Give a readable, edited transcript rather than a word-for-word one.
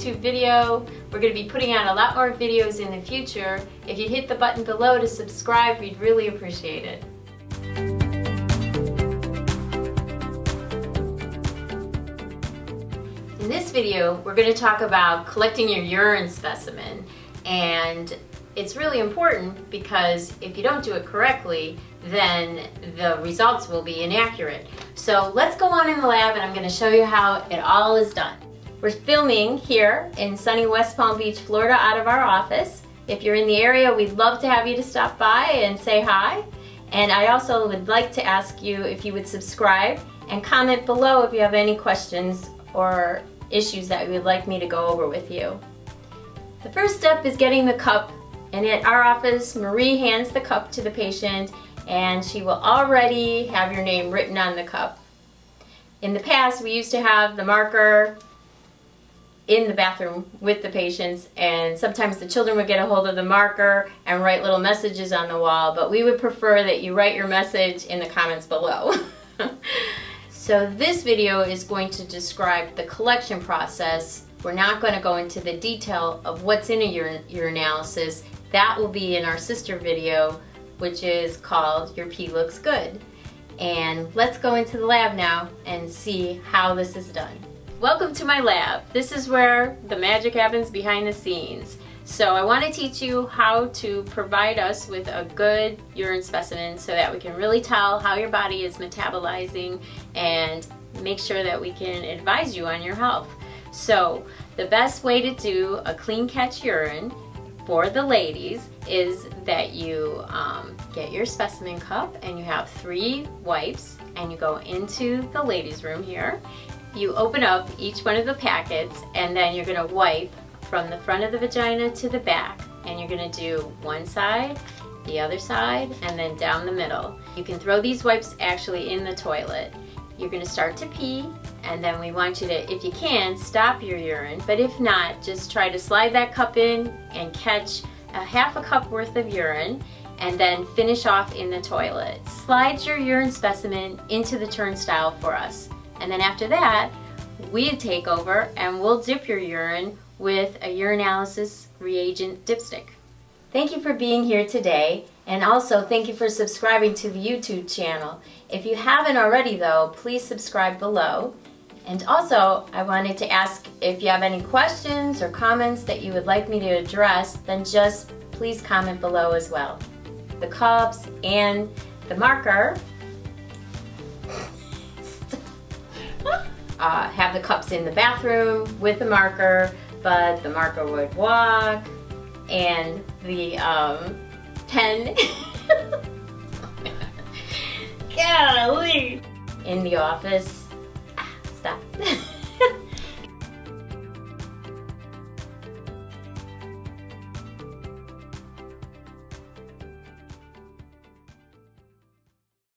YouTube video. We're going to be putting out a lot more videos in the future. If you hit the button below to subscribe, we'd really appreciate it. In this video, we're going to talk about collecting your urine specimen, and it's really important because if you don't do it correctly, then the results will be inaccurate. So let's go on in the lab and I'm going to show you how it all is done. We're filming here in sunny West Palm Beach, Florida, out of our office. If you're in the area, we'd love to have you to stop by and say hi. And I also would like to ask you if you would subscribe and comment below if you have any questions or issues that you would like me to go over with you. The first step is getting the cup, and at our office, Marie hands the cup to the patient and she will already have your name written on the cup. In the past, we used to have the marker in the bathroom with the patients, and sometimes the children would get a hold of the marker and write little messages on the wall, but we would prefer that you write your message in the comments below. So this video is going to describe the collection process. We're not going to go into the detail of what's in a urinalysis. That will be in our sister video, which is called Your Pee Looks Good. And let's go into the lab now and see how this is done. Welcome to my lab. This is where the magic happens behind the scenes. So I want to teach you how to provide us with a good urine specimen so that we can really tell how your body is metabolizing and make sure that we can advise you on your health. So the best way to do a clean catch urine for the ladies is that you get your specimen cup and you have 3 wipes and you go into the ladies' room here. You open up each one of the packets and then you're going to wipe from the front of the vagina to the back, and you're going to do one side, the other side, and then down the middle. You can throw these wipes actually in the toilet. You're going to start to pee, and then we want you to, if you can, stop your urine, but if not, just try to slide that cup in and catch a half a cup worth of urine and then finish off in the toilet. Slide your urine specimen into the turnstile for us, and then after that we take over and we'll dip your urine with a urinalysis reagent dipstick. Thank you for being here today, and also thank you for subscribing to the YouTube channel. If you haven't already though, please subscribe below. And also, I wanted to ask if you have any questions or comments that you would like me to address, then just please comment below as well. The cups and the marker have the cups in the bathroom with the marker, but the marker would walk, and the pen golly, in the office.